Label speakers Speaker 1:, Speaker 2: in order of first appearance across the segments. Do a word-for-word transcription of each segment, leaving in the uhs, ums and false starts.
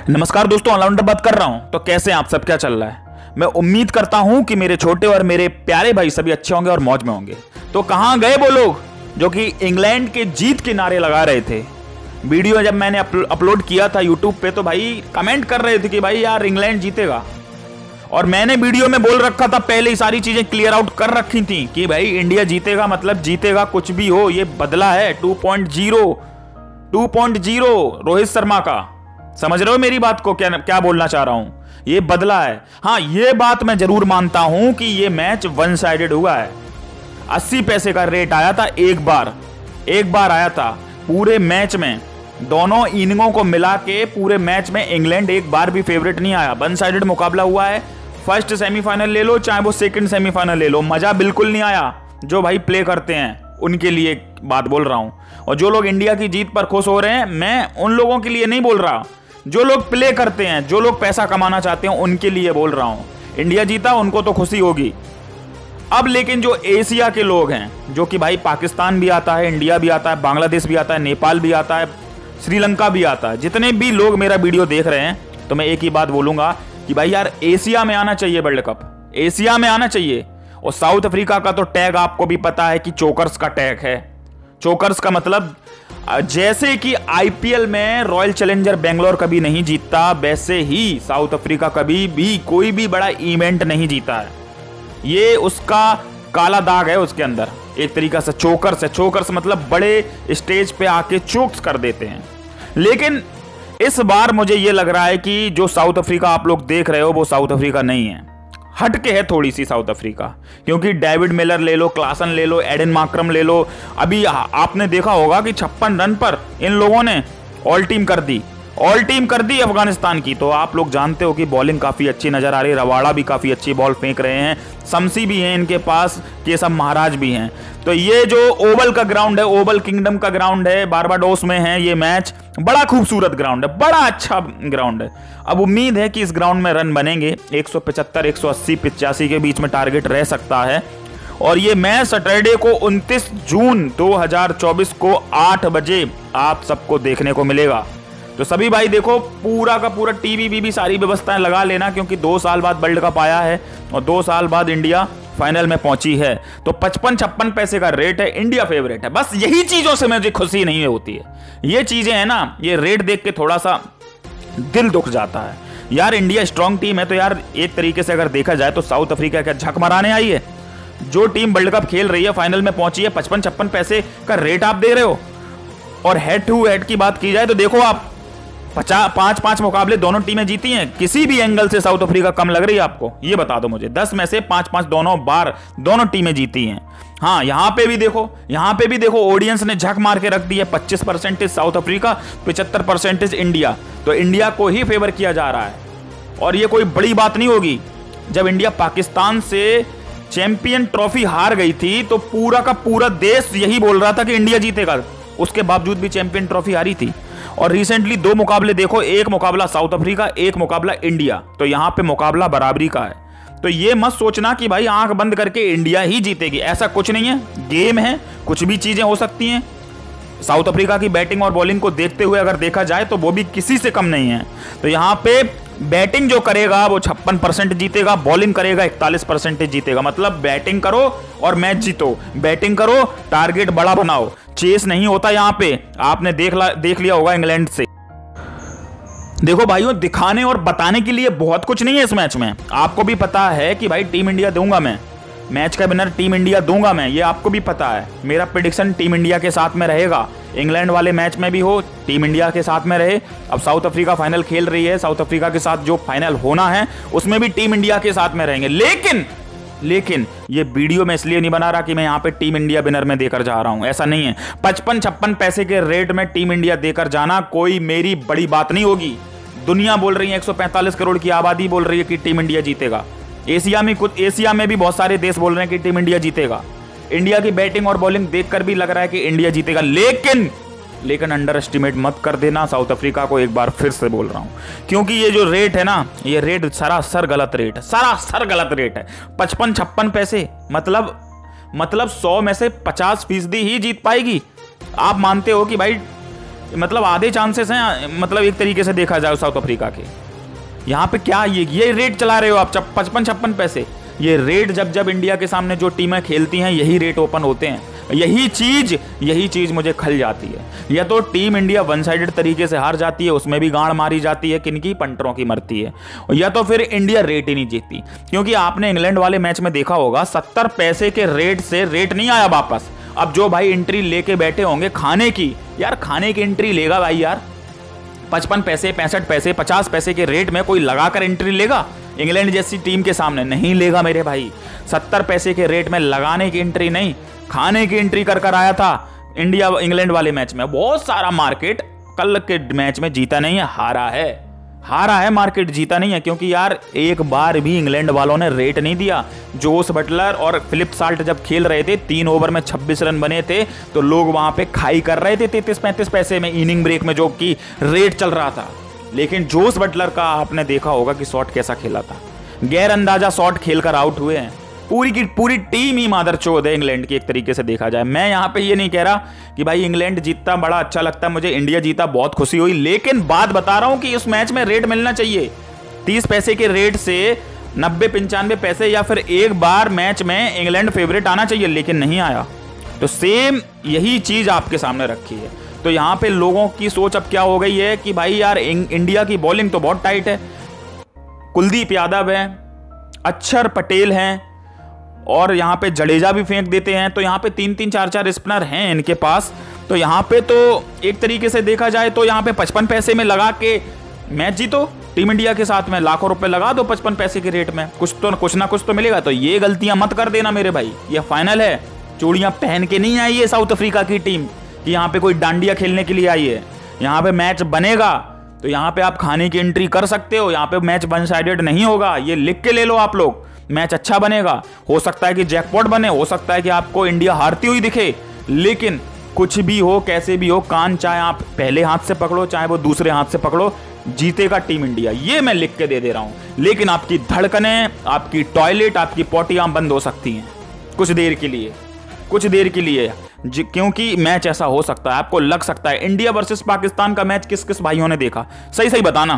Speaker 1: नमस्कार दोस्तों, ऑलराउंडर बात कर रहा हूं। तो कैसे हैं आप सब, क्या चल रहा है? मैं उम्मीद करता हूं कि मेरे छोटे और मेरे प्यारे भाई सभी अच्छे होंगे और मौज में होंगे। तो कहां गए वो लोग जो कि इंग्लैंड के जीत के नारे लगा रहे थे? वीडियो जब मैंने अपलोड किया था यूट्यूब पे तो भाई कमेंट कर रहे थे कि भाई यार इंग्लैंड जीतेगा, और मैंने वीडियो में बोल रखा था, पहले ही सारी चीजें क्लियर आउट कर रखी थी कि भाई इंडिया जीतेगा मतलब जीतेगा, कुछ भी हो। ये बदला है two point zero two point zero Rohit Sharma का। समझ रहे हो मेरी बात को, क्या क्या बोलना चाह रहा हूं? ये बदला है। हाँ, ये बात मैं जरूर मानता हूं कि ये मैच वन साइडेड हुआ है। अस्सी पैसे का रेट आया था, एक बार एक बार आया था पूरे मैच में। दोनों इनिंगों को मिला के पूरे मैच में इंग्लैंड एक बार भी फेवरेट नहीं आया। वन साइडेड मुकाबला हुआ है। फर्स्ट सेमीफाइनल ले लो चाहे वो सेकंड सेमीफाइनल ले लो, मजा बिल्कुल नहीं आया। जो भाई प्ले करते हैं उनके लिए बात बोल रहा हूं, और जो लोग इंडिया की जीत पर खुश हो रहे हैं, मैं उन लोगों के लिए नहीं बोल रहा। जो लोग प्ले करते हैं, जो लोग पैसा कमाना चाहते हैं, उनके लिए बोल रहा हूं। इंडिया जीता, उनको तो खुशी होगी। अब लेकिन जो एशिया के लोग हैं, जो कि भाई पाकिस्तान भी आता है, इंडिया भी आता है, बांग्लादेश भी आता है, नेपाल भी आता है, श्रीलंका भी आता है, जितने भी लोग मेरा वीडियो देख रहे हैं, तो मैं एक ही बात बोलूंगा कि भाई यार एशिया में आना चाहिए, वर्ल्ड कप एशिया में आना चाहिए। और साउथ अफ्रीका का तो टैग आपको भी पता है कि चोकर्स का टैग है। चोकर्स का मतलब जैसे कि आईपीएल में रॉयल चैलेंजर बेंगलोर कभी नहीं जीतता, वैसे ही साउथ अफ्रीका कभी भी कोई भी बड़ा इवेंट नहीं जीता है। ये उसका काला दाग है उसके अंदर, एक तरीका से चोकर्स है। चोकर्स मतलब बड़े स्टेज पे आके चोक्स कर देते हैं। लेकिन इस बार मुझे ये लग रहा है कि जो साउथ अफ्रीका आप लोग देख रहे हो वो साउथ अफ्रीका नहीं है, हटके है थोड़ी सी साउथ अफ्रीका। क्योंकि डेविड मिलर ले लो, क्लासन ले लो, एडन मार्क्रम ले लो, अभी आपने देखा होगा कि छप्पन रन पर इन लोगों ने ऑल टीम कर दी ऑल टीम कर दी अफगानिस्तान की। तो आप लोग जानते हो कि बॉलिंग काफी अच्छी नजर आ रही है। रवाड़ा भी काफी अच्छी बॉल फेंक रहे हैं, शमसी भी हैं इनके पास, केशव महाराज भी हैं। तो ये जो ओवल का ग्राउंड है, ओवल किंगडम का ग्राउंड है, बारबाडोस में है ये मैच, बड़ा खूबसूरत ग्राउंड है, बड़ा अच्छा ग्राउंड है। अब उम्मीद है कि इस ग्राउंड में रन बनेंगे, एक सौ पचहत्तर, एक सौ अस्सी, पिचासी के बीच में टारगेट रह सकता है। और ये मैच सैटरडे को उनतीस जून दो हज़ार चौबीस को आठ बजे आप सबको देखने को मिलेगा। तो सभी भाई देखो, पूरा का पूरा टीवी बीवी सारी व्यवस्थाएं लगा लेना, क्योंकि दो साल बाद वर्ल्ड कप आया है और दो साल बाद इंडिया फाइनल में पहुंची है। तो पचपन छप्पन पैसे का रेट है, इंडिया फेवरेट है। बस यही चीजों से मुझे खुशी नहीं होती है। ये चीजें हैं ना, ये रेट देख के थोड़ा सा दिल दुख जाता है यार। इंडिया स्ट्रांग टीम है, तो यार एक तरीके से अगर देखा जाए तो साउथ अफ्रीका क्या झक मराने आई है? जो टीम वर्ल्ड कप खेल रही है, फाइनल में पहुंची है, पचपन छप्पन पैसे का रेट आप दे रहे हो। और हेड टू हेड की बात की जाए तो देखो आप, पचास पांच पांच मुकाबले दोनों टीमें जीती हैं। किसी भी एंगल से साउथ अफ्रीका कम लग रही है आपको? ये बता दो मुझे। दस में से पांच पांच दोनों बार दोनों टीमें जीती हैं। हाँ, यहां पे भी देखो यहां पे भी देखो ऑडियंस ने झक मार के रख दी है। पच्चीस परसेंटेज साउथ अफ्रीका, पचहत्तर परसेंटेज इंडिया। तो इंडिया को ही फेवर किया जा रहा है, और ये कोई बड़ी बात नहीं होगी। जब इंडिया पाकिस्तान से चैंपियन ट्रॉफी हार गई थी तो पूरा का पूरा देश यही बोल रहा था कि इंडिया जीतेगा, उसके बावजूद भी चैंपियन ट्रॉफी हारी थी। और रिसेंटली दो मुकाबले देखो, एक मुकाबला साउथ अफ्रीका, एक मुकाबला इंडिया। तो यहां पे मुकाबला बराबरी का है। तो ये मत सोचना कि भाई आंख बंद करके इंडिया ही जीतेगी, ऐसा कुछ नहीं है। गेम है, कुछ भी चीजें हो सकती हैं। साउथ अफ्रीका की बैटिंग और बॉलिंग को देखते हुए अगर देखा जाए तो वो भी किसी से कम नहीं है। तो यहां पे बैटिंग जो करेगा वो छप्पन परसेंट जीतेगा, बॉलिंग करेगा इकतालीस परसेंट जीतेगा। मतलब बैटिंग करो और मैच जीतो, बैटिंग करो, टारगेट बड़ा बनाओ। चेस नहीं होता यहां पे, आपने देख ला देख लिया होगा इंग्लैंड से। देखो भाइयों, दिखाने और बताने के लिए बहुत कुछ नहीं है इस मैच में। आपको भी पता है कि भाई टीम इंडिया दूंगा मैं, मैच का विनर टीम इंडिया दूंगा मैं, ये आपको भी पता है। मेरा प्रेडिक्शन टीम इंडिया के साथ में रहेगा। इंग्लैंड वाले मैच में भी हो, टीम इंडिया के साथ में रहे। अब साउथ अफ्रीका फाइनल खेल रही है, साउथ अफ्रीका के साथ जो फाइनल होना है उसमें भी टीम इंडिया के साथ में रहेंगे। लेकिन लेकिन ये वीडियो में इसलिए नहीं बना रहा कि मैं यहाँ पे टीम इंडिया विनर में देकर जा रहा हूं, ऐसा नहीं है। पचपन छप्पन पैसे के रेट में टीम इंडिया देकर जाना कोई मेरी बड़ी बात नहीं होगी। दुनिया बोल रही है, एक सौ पैंतालीस करोड़ की आबादी बोल रही है कि टीम इंडिया जीतेगा। एशिया में कुछ एशिया में भी बहुत सारे देश बोल रहे हैं कि टीम इंडिया जीतेगा। इंडिया की बैटिंग और बॉलिंग देखकर भी लग रहा है कि इंडिया जीतेगा। लेकिन लेकिन अंडर एस्टिमेट मत कर देना साउथ अफ्रीका को, एक बार फिर से बोल रहा हूं। क्योंकि ये जो रेट है ना, ये रेट सरासर गलत रेट है, सरासर गलत रेट है। पचपन छप्पन पैसे मतलब मतलब सौ में से पचास फीसदी ही जीत पाएगी। आप मानते हो कि भाई मतलब आधे चांसेस हैं, मतलब एक तरीके से देखा जाए साउथ अफ्रीका के। यहाँ पे क्या ये ये रेट चला रहे हो आप, पचपन छप्पन पैसे। ये रेट जब जब इंडिया के सामने जो टीमें खेलती हैं यही रेट ओपन होते हैं। यही चीज यही चीज मुझे खल जाती है। या तो टीम इंडिया वन साइडेड तरीके से हार जाती है, उसमें भी गांड मारी जाती है, किनकी, पंटरों की मरती है, या तो फिर इंडिया रेट ही नहीं जीतती। क्योंकि आपने इंग्लैंड वाले मैच में देखा होगा सत्तर पैसे के रेट से रेट नहीं आया वापस। अब जो भाई एंट्री लेके बैठे होंगे खाने की, यार खाने की एंट्री लेगा भाई यार, पचपन पैसे पैंसठ पैसे पचास पैसे के रेट में कोई लगाकर एंट्री लेगा इंग्लैंड जैसी टीम के सामने? नहीं लेगा मेरे भाई। सत्तर पैसे के रेट में लगाने की एंट्री नहीं, खाने की एंट्री कर कर आया था इंडिया इंग्लैंड वाले मैच में। बहुत सारा मार्केट कल के मैच में जीता नहीं है, हारा है, हारा है मार्केट, जीता नहीं है। क्योंकि यार एक बार भी इंग्लैंड वालों ने रेट नहीं दिया। जोस बटलर और फिलिप साल्ट जब खेल रहे थे, तीन ओवर में छब्बीस रन बने थे, तो लोग वहां पे खाई कर रहे थे तैंतीस पैंतीस पैसे में इनिंग ब्रेक में, जो कि रेट चल रहा था। लेकिन जोस बटलर का आपने देखा होगा कि शॉट कैसा खेला था, गैर अंदाजा शॉट खेलकर आउट हुए हैं। पूरी की पूरी टीम ही मादरचोद है इंग्लैंड की एक तरीके से देखा जाए। मैं यहाँ पे ये नहीं कह रहा कि भाई इंग्लैंड जीतता बड़ा अच्छा लगता है मुझे, इंडिया जीता बहुत खुशी हुई, लेकिन बात बता रहा हूं कि उस मैच में रेट मिलना चाहिए। तीस पैसे के रेट से नब्बे पंचानवे पैसे या फिर एक बार मैच में इंग्लैंड फेवरेट आना चाहिए, लेकिन नहीं आया। तो सेम यही चीज आपके सामने रखी है। तो यहाँ पे लोगों की सोच अब क्या हो गई है कि भाई यार इंडिया की बॉलिंग तो बहुत टाइट है, कुलदीप यादव है, अक्षर पटेल हैं, और यहाँ पे जडेजा भी फेंक देते हैं। तो यहाँ पे तीन तीन चार चार स्पिनर हैं इनके पास। तो यहाँ पे तो एक तरीके से देखा जाए तो यहाँ पे पचपन पैसे में लगा के मैच जीतो टीम इंडिया के साथ में, लाखों रुपए लगा दो पचपन पैसे के रेट में, कुछ तो कुछ ना कुछ तो मिलेगा। तो ये गलतियां मत कर देना मेरे भाई, ये फाइनल है। चूड़ियां पहन के नहीं आई है साउथ अफ्रीका की टीम कि यहाँ पे कोई डांडिया खेलने के लिए आई है। यहाँ पे मैच बनेगा तो यहाँ पे आप खाने की एंट्री कर सकते हो। यहाँ पे मैच वन साइडेड नहीं होगा, ये लिख के ले लो आप लोग। मैच अच्छा बनेगा, हो सकता है कि जैकपॉट बने, हो सकता है कि आपको इंडिया हारती हुई दिखे, लेकिन कुछ भी हो कैसे भी हो, कान चाहे आप पहले हाथ से पकड़ो चाहे वो दूसरे हाथ से पकड़ो, जीतेगा टीम इंडिया, ये मैं लिख के दे दे रहा हूं। लेकिन आपकी धड़कनें, आपकी टॉयलेट, आपकी पोटियां बंद हो सकती हैं कुछ देर के लिए, कुछ देर के लिए, क्योंकि मैच ऐसा हो सकता है, आपको लग सकता है। इंडिया वर्सेस पाकिस्तान का मैच किस किस भाइयों ने देखा, सही सही बताना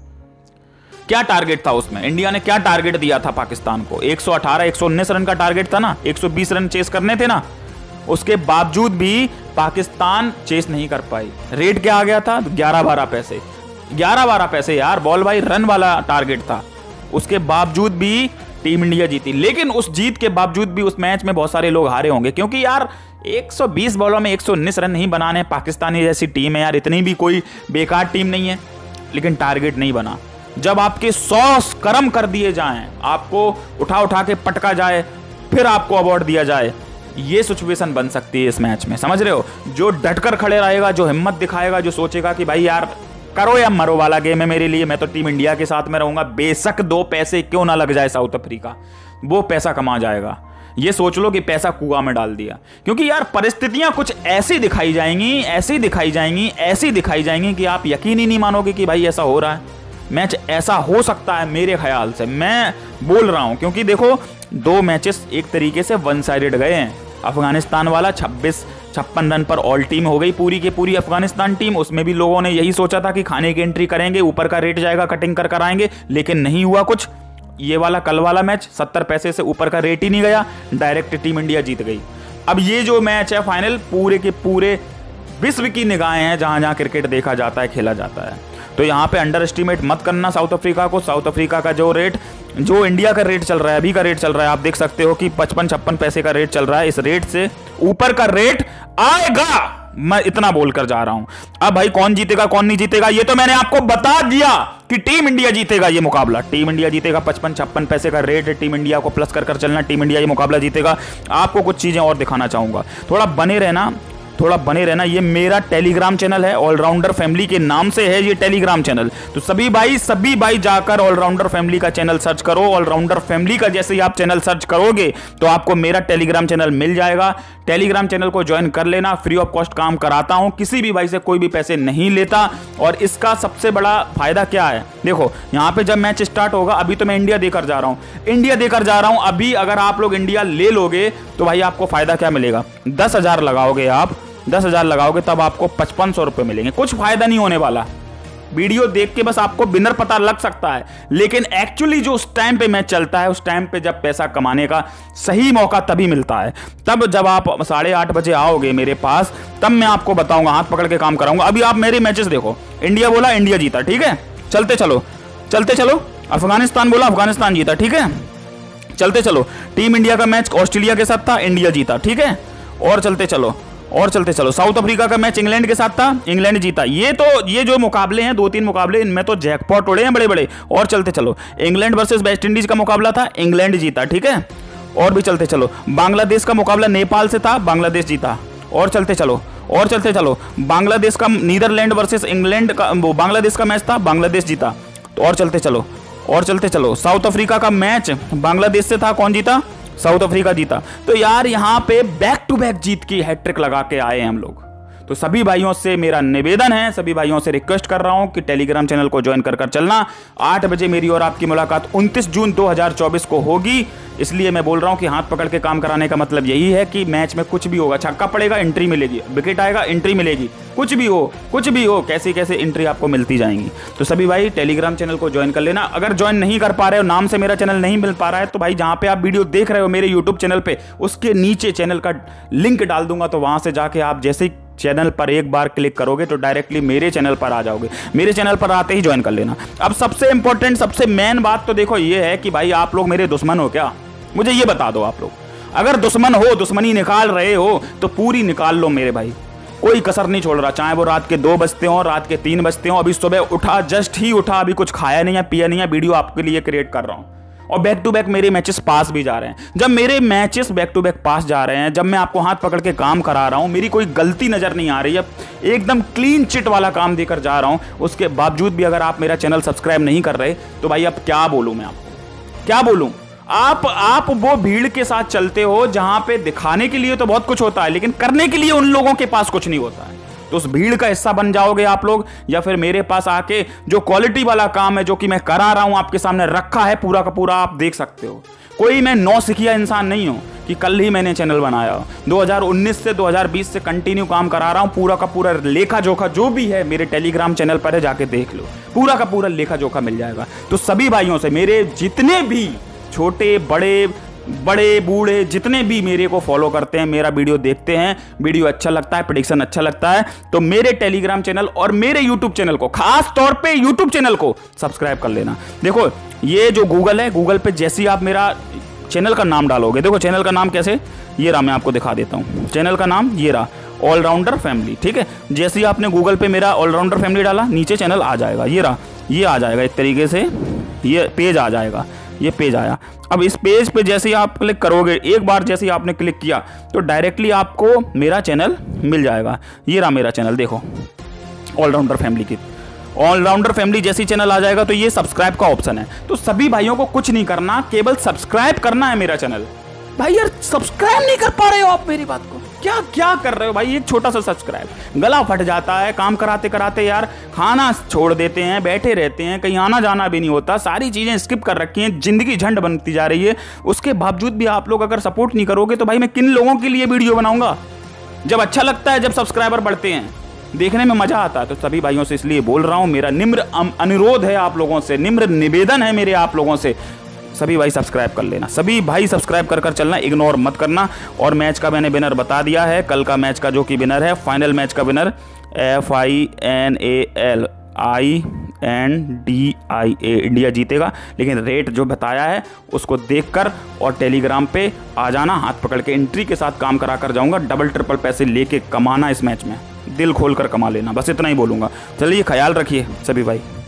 Speaker 1: क्या टारगेट था उसमें, इंडिया ने क्या टारगेट दिया था पाकिस्तान को? एक सौ अठारह एक सौ उन्नीस रन का टारगेट था ना, एक सौ बीस रन चेस करने थे ना, उसके बावजूद भी पाकिस्तान चेस नहीं कर पाई। रेट क्या आ गया था? ग्यारह बारह पैसे, ग्यारह बारह पैसे यार, बॉल बाई रन वाला टारगेट था। उसके बावजूद भी टीम इंडिया जीती। लेकिन उस जीत के बावजूद भी उस मैच में बहुत सारे लोग हारे होंगे, क्योंकि यार एक सौ बीस बॉलों में एक सौ उन्नीस रन नहीं बनाने, पाकिस्तानी जैसी टीम है यार, इतनी भी कोई बेकार टीम नहीं है, लेकिन टारगेट नहीं बना। जब आपके सौ कर्म कर दिए जाएं, आपको उठा उठा के पटका जाए, फिर आपको अवार्ड दिया जाए, ये सिचुएशन बन सकती है इस मैच में, समझ रहे हो? जो डटकर खड़े रहेगा, जो हिम्मत दिखाएगा, जो सोचेगा कि भाई यार करो या मरो वाला गेम है मेरे लिए, मैं तो टीम इंडिया के साथ में रहूंगा, बेशक दो पैसे क्यों ना लग जाए साउथ अफ्रीका, वो पैसा कमा जाएगा। ये सोच लो कि पैसा कुआं में डाल दिया, क्योंकि यार परिस्थितियां कुछ ऐसी दिखाई जाएंगी, ऐसी दिखाई जाएंगी, ऐसी दिखाई जाएंगी कि आप यकीन ही नहीं मानोगे कि भाई ऐसा हो रहा है। मैच ऐसा हो सकता है मेरे ख्याल से, मैं बोल रहा हूं, क्योंकि देखो दो मैचेस एक तरीके से वन साइडेड गए हैं। अफगानिस्तान वाला छब्बीस छप्पन रन पर ऑल टीम हो गई पूरी के पूरी अफगानिस्तान टीम, उसमें भी लोगों ने यही सोचा था कि खाने की एंट्री करेंगे, ऊपर का रेट जाएगा, कटिंग कर कर आएंगे, लेकिन नहीं हुआ कुछ। ये वाला कल वाला मैच सत्तर पैसे से ऊपर का रेट ही नहीं गया, डायरेक्ट टीम इंडिया जीत गई। अब ये जो मैच है फाइनल, पूरे के पूरे विश्व की निगाहें हैं जहां जहां क्रिकेट देखा जाता है, खेला जाता है। तो यहाँ पे अंडर एस्टिमेट मत करना साउथ अफ्रीका को। साउथ अफ्रीका का जो रेट, जो इंडिया का रेट चल रहा है, अभी का रेट चल रहा है, आप देख सकते हो कि पचपन छप्पन पैसे का रेट चल रहा है। इस रेट से ऊपर का रेट आएगा, मैं इतना बोलकर जा रहा हूं। अब भाई कौन जीतेगा कौन नहीं जीतेगा, ये तो मैंने आपको बता दिया कि टीम इंडिया जीतेगा ये मुकाबला, टीम इंडिया जीतेगा। पचपन छप्पन पैसे का रेट है, टीम इंडिया को प्लस कर कर चलना, टीम इंडिया ये मुकाबला जीतेगा। आपको कुछ चीजें और दिखाना चाहूंगा, थोड़ा बने रहना, थोड़ा बने रहना। ये मेरा टेलीग्राम चैनल है, ऑलराउंडर फैमिली के नाम से है ये टेलीग्राम चैनल। तो सभी भाई सभी भाई जाकर ऑलराउंडर फैमिली का चैनल सर्च करो। ऑलराउंडर फैमिली का जैसे ही आप चैनल सर्च करोगे तो आपको मेरा टेलीग्राम चैनल मिल जाएगा। टेलीग्राम चैनल को ज्वाइन कर लेना, फ्री ऑफ कॉस्ट काम कराता हूं, किसी भी भाई से कोई भी पैसे नहीं लेता। और इसका सबसे बड़ा फायदा क्या है, देखो यहाँ पे जब मैच स्टार्ट होगा, अभी तो मैं इंडिया देकर जा रहा हूं, इंडिया देकर जा रहा हूं अभी अगर आप लोग इंडिया ले लोगे तो भाई आपको फायदा क्या मिलेगा, दस हजार लगाओगे आप दस हज़ार लगाओगे तब आपको पचपन सौ रुपये मिलेंगे। कुछ फायदा नहीं होने वाला। वीडियो देख के बस आपको विनर पता लग सकता है, लेकिन एक्चुअली जो उस टाइम पे मैच चलता है, उस टाइम पे जब पैसा कमाने का सही मौका तभी मिलता है। तब जब आप साढ़े आठ बजे आओगे मेरे पास, तब मैं आपको बताऊंगा, हाथ पकड़ के काम कराऊंगा। अभी आप मेरे मैचेस देखो। इंडिया बोला, इंडिया जीता, ठीक है, चलते चलो चलते चलो। अफगानिस्तान बोला, अफगानिस्तान जीता, ठीक है, चलते चलो। टीम इंडिया का मैच ऑस्ट्रेलिया के साथ था, इंडिया जीता, ठीक है, और चलते चलो और चलते चलो। साउथ अफ्रीका का मैच इंग्लैंड के साथ था, इंग्लैंड जीता। ये तो ये जो मुकाबले हैं, दो तीन मुकाबले, इनमें तो जैकपॉट उड़े हैं बड़े बड़े। और चलते चलो। इंग्लैंड वर्सेस वेस्ट इंडीज का मुकाबला था, इंग्लैंड जीता, ठीक है, और भी चलते चलो। बांग्लादेश का मुकाबला नेपाल से था, बांग्लादेश जीता, और चलते चलो और चलते चलो। बांग्लादेश का नीदरलैंड वर्सेस इंग्लैंड का बांग्लादेश का मैच था, बांग्लादेश जीता, तो और चलते चलो और चलते चलो। साउथ अफ्रीका का मैच बांग्लादेश से था, कौन जीता? साउथ अफ्रीका जीता। तो यार यहाँ पे बैक टू बैक जीत की हैट्रिक लगा के आए हैं हम लोग। तो सभी भाइयों से मेरा निवेदन है, सभी भाइयों से रिक्वेस्ट कर रहा हूं कि टेलीग्राम चैनल को ज्वाइन कर कर चलना। आठ बजे मेरी और आपकी मुलाकात उनतीस जून दो हज़ार चौबीस को होगी। इसलिए मैं बोल रहा हूं कि हाथ पकड़ के काम कराने का मतलब यही है कि मैच में कुछ भी होगा, छक्का पड़ेगा एंट्री मिलेगी, विकेट आएगा एंट्री मिलेगी, कुछ भी हो कुछ भी हो कैसी कैसे एंट्री आपको मिलती जाएंगी। तो सभी भाई टेलीग्राम चैनल को ज्वाइन कर लेना। अगर ज्वाइन नहीं कर पा रहे हो, नाम से मेरा चैनल नहीं मिल पा रहा है, तो भाई जहां पे आप वीडियो देख रहे हो मेरे यूट्यूब चैनल पे, उसके नीचे चैनल का लिंक डाल दूंगा। तो वहां से जाके आप जैसे ही चैनल पर एक बार क्लिक करोगे तो डायरेक्टली मेरे चैनल पर आ जाओगे। मेरे चैनल पर आते ही ज्वाइन कर लेना। अब सबसे इंपॉर्टेंट, सबसे मेन बात तो देखो ये है कि भाई आप लोग मेरे दुश्मन हो क्या? मुझे ये बता दो। आप लोग अगर दुश्मन हो, दुश्मनी निकाल रहे हो तो पूरी निकाल लो मेरे भाई। कोई कसर नहीं छोड़ रहा, चाहे वो रात के दो बजते हो, रात के तीन बजते हो। अभी सुबह उठा, जस्ट ही उठा, अभी कुछ खाया नहीं है, पिया नहीं है, वीडियो आपके लिए क्रिएट कर रहा हूं। और बैक टू बैक मेरे मैचेस पास भी जा रहे हैं। जब मेरे matches back to back pass जा रहे हैं, जब मैं आपको हाथ पकड़ के काम करा रहा हूं, मेरी कोई गलती नजर नहीं आ रही है, एकदम क्लीन चिट वाला काम देकर जा रहा हूं, उसके बावजूद भी अगर आप मेरा चैनल सब्सक्राइब नहीं कर रहे तो भाई अब क्या बोलूं मैं आपको, क्या बोलूं? आप आप वो भीड़ के साथ चलते हो जहां पे दिखाने के लिए तो बहुत कुछ होता है, लेकिन करने के लिए उन लोगों के पास कुछ नहीं होता है। तो उस भीड़ का हिस्सा बन जाओगे आप लोग, या फिर मेरे पास आके जो क्वालिटी वाला काम है जो कि मैं करा रहा हूं, आपके सामने रखा है पूरा का पूरा, आप देख सकते हो। कोई मैं नौसिखिया इंसान नहीं हूं कि कल ही मैंने चैनल बनाया। दो हज़ार उन्नीस से दो हज़ार बीस से कंटिन्यू काम करा रहा हूं। पूरा का पूरा लेखा जोखा जो भी है मेरे टेलीग्राम चैनल पर है, जाके देख लो, पूरा का पूरा लेखा जोखा मिल जाएगा। तो सभी भाइयों से, मेरे जितने भी छोटे बड़े बड़े बूढ़े जितने भी मेरे को फॉलो करते हैं, मेरा वीडियो देखते हैं, वीडियो अच्छा लगता है, प्रेडिक्शन अच्छा लगता है, तो मेरे टेलीग्राम चैनल और मेरे यूट्यूब चैनल को, खास तौर पे यूट्यूब चैनल को सब्सक्राइब कर लेना। देखो ये जो गूगल है, गूगल पे जैसे ही आप मेरा चैनल का नाम डालोगे, देखो चैनल का नाम कैसे, ये रहा, मैं आपको दिखा देता हूँ। चैनल का नाम ये रहा, ऑलराउंडर फैमिली, ठीक है। जैसे ही आपने गूगल पे मेरा ऑलराउंडर फैमिली डाला, नीचे चैनल आ जाएगा, ये रहा, ये आ जाएगा एक तरीके से, ये पेज आ जाएगा, ये पेज आया। अब इस पेज पे जैसे ही आप क्लिक करोगे, एक बार जैसे ही आपने क्लिक किया तो डायरेक्टली आपको मेरा चैनल मिल जाएगा। ये रहा मेरा चैनल, देखो ऑलराउंडर फैमिली की, ऑलराउंडर फैमिली जैसी चैनल आ जाएगा तो ये सब्सक्राइब का ऑप्शन है। तो सभी भाइयों को कुछ नहीं करना, केवल सब्सक्राइब करना है मेरा चैनल। भाई यार सब्सक्राइब नहीं कर पा रहे हो आप मेरी बात को, क्या क्या कर रहे हो भाई? एक छोटा सा सब्सक्राइब, गला फट जाता है काम कराते कराते यार, खाना छोड़ देते हैं, बैठे रहते हैं, कहीं आना जाना भी नहीं होता, सारी चीजें स्किप कर रखी हैं, जिंदगी झंड बनती जा रही है। उसके बावजूद भी आप लोग अगर सपोर्ट नहीं करोगे तो भाई मैं किन लोगों के लिए वीडियो बनाऊंगा? जब अच्छा लगता है, जब सब्सक्राइबर बढ़ते हैं, देखने में मजा आता है। तो सभी भाइयों से इसलिए बोल रहा हूं, मेरा निम्र अनुरोध है आप लोगों से, निम्र निवेदन है मेरे आप लोगों से, सभी भाई सब्सक्राइब कर लेना, सभी भाई सब्सक्राइब कर कर चलना, इग्नोर मत करना। और मैच का मैंने विनर बता दिया है, कल का मैच का जो कि विनर है, फाइनल मैच का winner F I N A L I N D I A, India जीतेगा। लेकिन रेट जो बताया है उसको देखकर और टेलीग्राम पे आ जाना, हाथ पकड़ के एंट्री के साथ काम करा कर जाऊंगा। डबल ट्रिपल पैसे लेके कमाना इस मैच में, दिल खोल कर कमा लेना, बस इतना ही बोलूँगा। चलिए ख्याल रखिए सभी भाई।